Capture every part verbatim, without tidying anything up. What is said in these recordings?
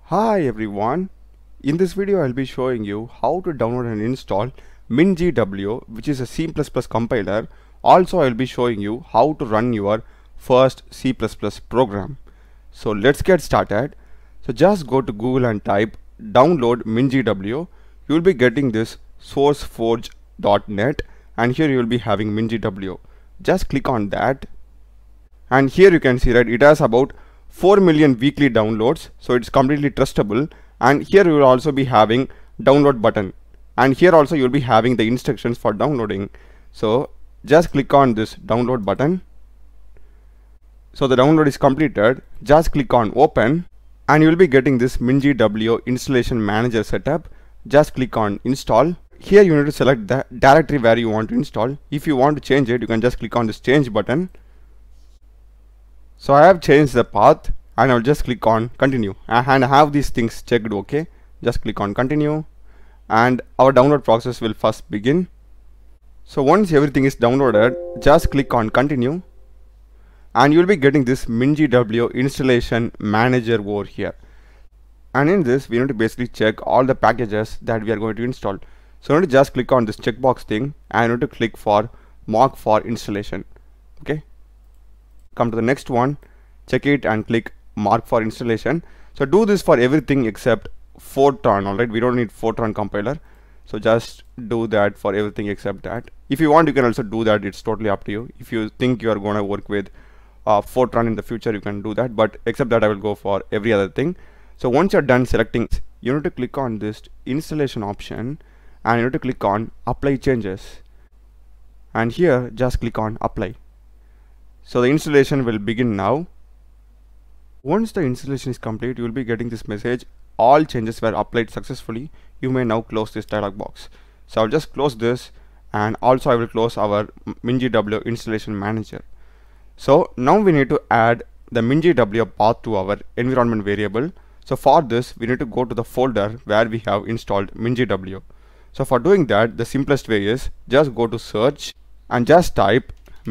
Hi everyone, in this video I'll be showing you how to download and install MinGW, which is a C plus plus compiler. Also I'll be showing you how to run your first C plus plus program. So let's get started. So just go to Google and type download MinGW. You'll be getting this sourceforge dot net and here you will be having MinGW. Just click on that and here you can see that it has about four million weekly downloads, so it's completely trustable. And here you will also be having download button, and here also you will be having the instructions for downloading. So just click on this download button. So the download is completed. Just click on open and you will be getting this MinGW installation manager setup. Just click on install. Here you need to select the directory where you want to install. If you want to change it, you can just click on this change button. So I have changed the path and I'll just click on continue and I have these things checked. Okay, just click on continue and our download process will first begin. So once everything is downloaded, just click on continue and you'll be getting this MinGW installation manager over here. And in this we need to basically check all the packages that we are going to install. So you need to just click on this checkbox thing and you need to click for mark for installation. Okay, come to the next one, check it and click mark for installation. So do this for everything except Fortran. Alright, we don't need Fortran compiler, so just do that for everything except that. If you want, you can also do that. It's totally up to you. If you think you are going to work with uh, Fortran in the future, you can do that, but except that I will go for every other thing. So once you're done selecting, you need to click on this installation option and you need to click on apply changes, and here just click on apply. So the installation will begin now. Once the installation is complete, you will be getting this message, all changes were applied successfully. You may now close this dialog box. So I'll just close this and also I will close our MinGW installation manager. So now we need to add the MinGW path to our environment variable. So for this we need to go to the folder where we have installed MinGW. So for doing that, the simplest way is just go to search and just type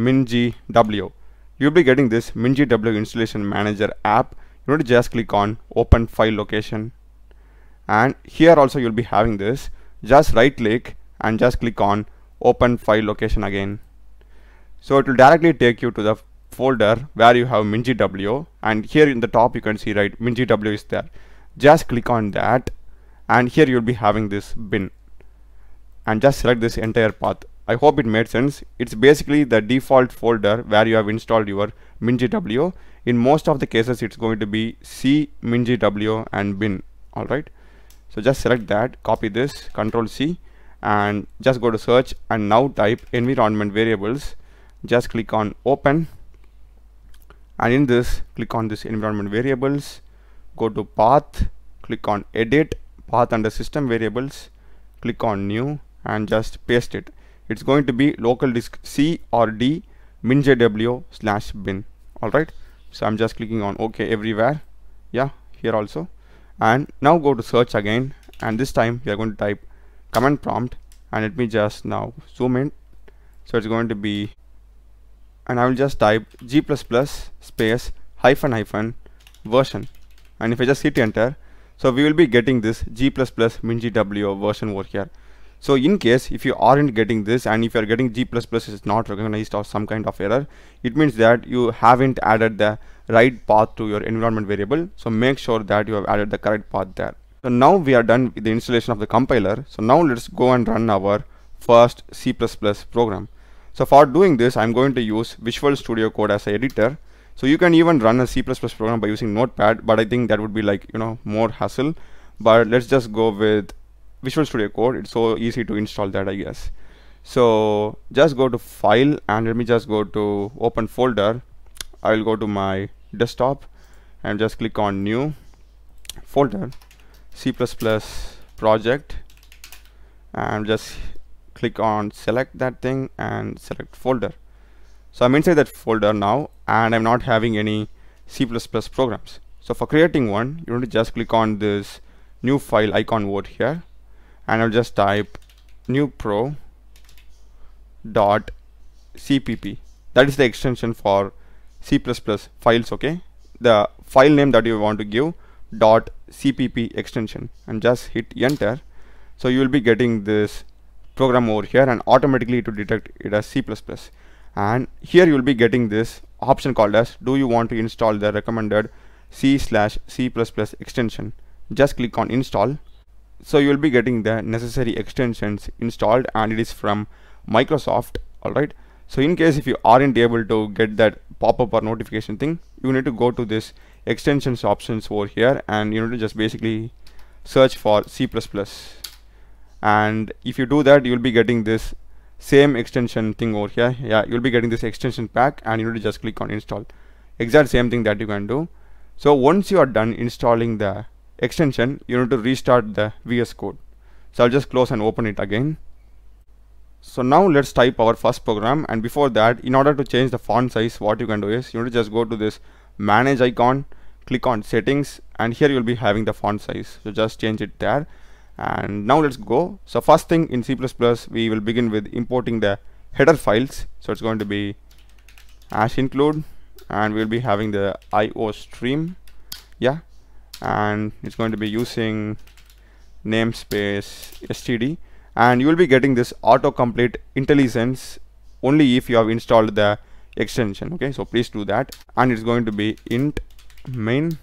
MinGW. You'll be getting this MinGW installation manager app. You need to just click on open file location, and here also you'll be having this. Just right click and just click on open file location again. So it will directly take you to the folder where you have MinGW, and here in the top you can see right MinGW is there. Just click on that and here you'll be having this bin and just select this entire path. I hope it made sense. It's basically the default folder where you have installed your MinGW. In most of the cases it's going to be C MinGW and bin. Alright, so just select that, copy this, control C and just go to search and now type environment variables. Just click on open and in this click on this environment variables, go to path, click on edit, path under system variables, click on new and just paste it. It's going to be local disk C or D MinGW slash bin. Alright, so I'm just clicking on OK everywhere. Yeah, here also. And now go to search again, and this time we are going to type command prompt, and let me just now zoom in. So it's going to be, and I will just type G plus plus space hyphen hyphen version, and if I just hit enter, so we will be getting this G plus plus MinGW version over here. So in case if you aren't getting this and if you are getting G plus plus is not recognized or some kind of error, it means that you haven't added the right path to your environment variable. So make sure that you have added the correct path there. So now we are done with the installation of the compiler. So now let's go and run our first C plus plus program. So for doing this, I'm going to use Visual Studio Code as an editor. So you can even run a C plus plus program by using Notepad, but I think that would be like, you know, more hassle. But let's just go with Visual Studio Code. It's so easy to install that, I guess. So just go to file and let me just go to open folder. I will go to my desktop and just click on new folder, C plus plus project, and just click on select that thing and select folder. So I'm inside that folder now and I'm not having any C plus plus programs. So for creating one, you need to just click on this new file icon over here and I'll just type new pro dot cpp. That is the extension for C plus plus files. Okay, the file name that you want to give dot C P P extension and just hit enter. So you will be getting this program over here, and automatically it will detect it as C plus plus. And here you will be getting this option called as, do you want to install the recommended C slash C plus plus extension? Just click on install. So you will be getting the necessary extensions installed, and it is from Microsoft. Alright, so in case if you aren't able to get that pop-up or notification thing, you need to go to this extensions options over here, and you need to just basically search for C plus plus. And if you do that, you will be getting this same extension thing over here. Yeah, you'll be getting this extension pack, and you need to just click on install. Exact same thing that you can do. So once you are done installing the extension, you need to restart the V S Code. So I'll just close and open it again. So now let's type our first program, and before that, in order to change the font size, what you can do is you need to just go to this manage icon, click on settings, and here you'll be having the font size. So just change it there. And now let's go. So first thing in C plus plus, we will begin with importing the header files. So it's going to be hash include, and we'll be having the I O stream. Yeah, and it's going to be using namespace std, and you will be getting this autocomplete intelligence only if you have installed the extension. Okay, so please do that. And it's going to be int main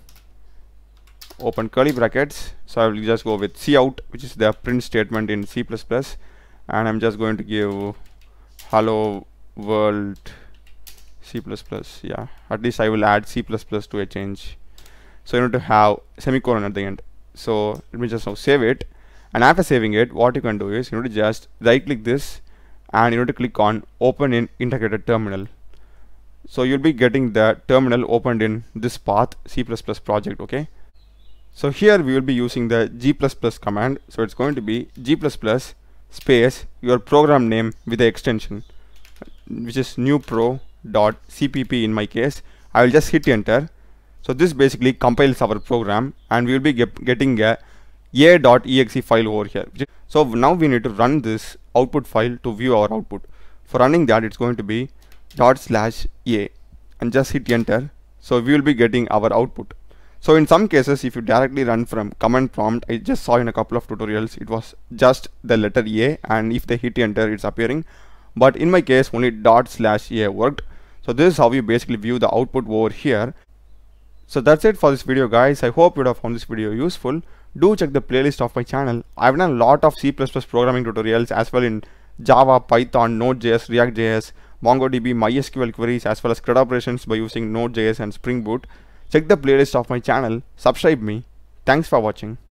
open curly brackets. So I will just go with cout, which is the print statement in C plus plus, and I'm just going to give hello world C plus plus. Yeah, at least I will add C plus plus to a change. So you need to have semicolon at the end. So let me just now save it, and after saving it, what you can do is you need to just right click this, and you need to click on open in integrated terminal. So you'll be getting the terminal opened in this path C plus plus project. Okay, so here we will be using the G plus plus command. So it's going to be G plus plus space your program name with the extension, which is new pro dot C P P in my case. I will just hit enter. So this basically compiles our program, and we will be get getting a a dot E X E file over here. So now we need to run this output file to view our output. For running that, it's going to be dot slash a, and just hit enter. So we will be getting our output. So in some cases, if you directly run from command prompt, I just saw in a couple of tutorials, it was just the letter A, and if they hit enter, it's appearing. But in my case, only dot slash a worked. So this is how you basically view the output over here. So that's it for this video, guys. I hope you would have found this video useful. Do check the playlist of my channel. I've done a lot of C plus plus programming tutorials as well in Java, Python, Node.js, React.js, MongoDB, MySQL queries, as well as CRUD operations by using Node.js and Spring Boot. Check the playlist of my channel. Subscribe me. Thanks for watching.